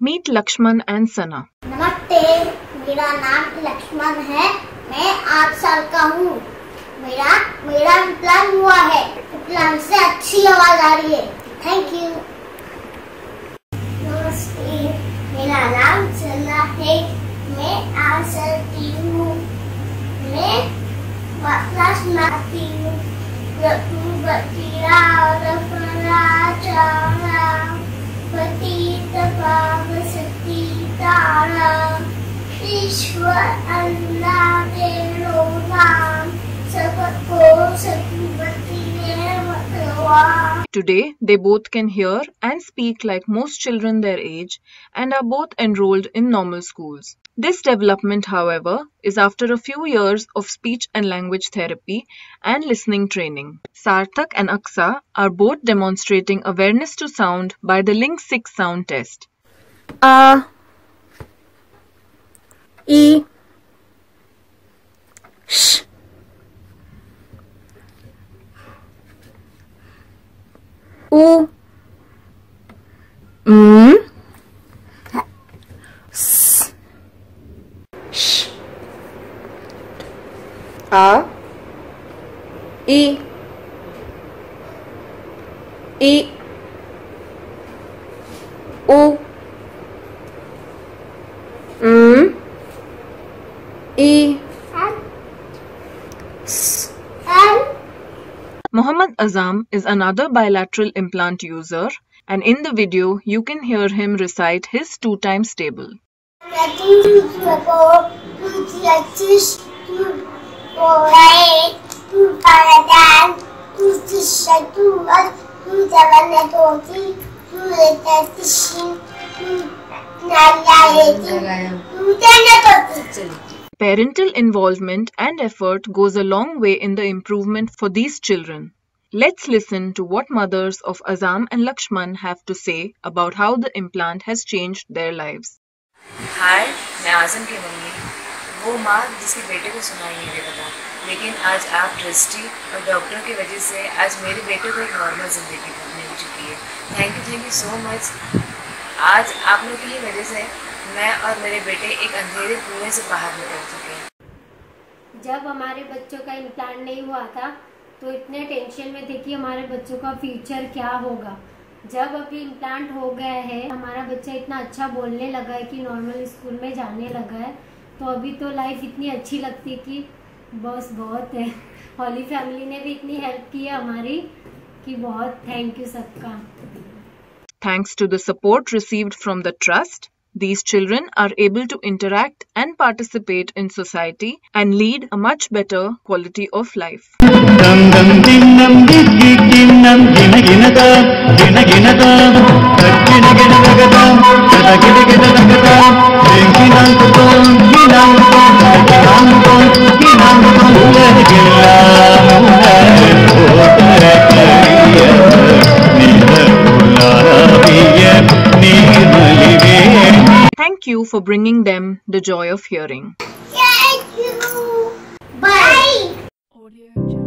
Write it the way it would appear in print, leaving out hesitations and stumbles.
Meet Lakshman and Sana. नमस्ते, मेरा नाम लक्ष्मण है। मैं 8 साल का हूँ। मेरा इम्प्लांट हुआ है। इम्प्लांट से अच्छी आवाज आ रही है। Thank you. नमस्ते, मेरा नाम सना है। मैं 8 साल की हूँ। मैं क्लास में आती हूँ। ईश्वर अल्लाह तेरो नाम सबको सतबती ने। Today, they both can hear and speak like most children their age and are both enrolled in normal schools. This development, however, is after a few years of speech and language therapy and listening training. Sarthak and Aksa are both demonstrating awareness to sound by the Link 6 sound test. A, E, Sh, U, M, S, Sh, A, E, U, M, E, S. Mohammad Azam is another bilateral implant user, and in the video you can hear him recite his 2 times table. Parental involvement and effort goes a long way in the improvement for these children. Let's listen to what mothers of Azam and Lakshman have to say about how the implant has changed their lives. हाय, मैं आज़म की mummy, वो माँ जिसके बेटे को सुनाई नहीं देता था, लेकिन आज आप दृष्टि और डॉक्टर की वजह से आज मेरे बेटे को एक नॉर्मल ज़िंदगी मिल चुकी है। Thank you so much. आज आप लोग की वजह से मैं और मेरे बेटे एक अंधेरे कुएं से बाहर निकल चुके हैं। जब हमारे बच्चों का इम्प्लांट नहीं हुआ था तो इतने टेंशन में थे कि हमारे बच्चों का फ्यूचर क्या होगा। जब अभी इम्प्लांट हो गया है, हमारा बच्चा इतना अच्छा बोलने लगा है कि नॉर्मल स्कूल में जाने लगा है, तो अभी तो लाइफ इतनी अच्छी लगती है कि बस बहुत है। हॉली फैमिली ने भी इतनी हेल्प की है हमारी कि बहुत थैंक यू सबका। Thanks to the support received from the trust, these children are able to interact and participate in society and lead a much better quality of life. Thank you for bringing them the joy of hearing. Thank you. Bye.